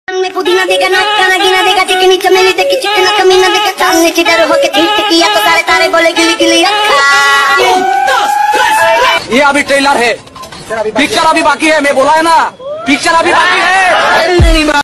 में पुदीना देगा ना खाना गिना देगा चिकनी चमेली देखी चिकना कमीना देखा सामने चिडर होके ठीक किया तो सारे तारे बोले गिली गिली ये अभी ट्रेलर है, पिक्चर अभी बाकी है। मैं बोला है ना, पिक्चर अभी बाकी है।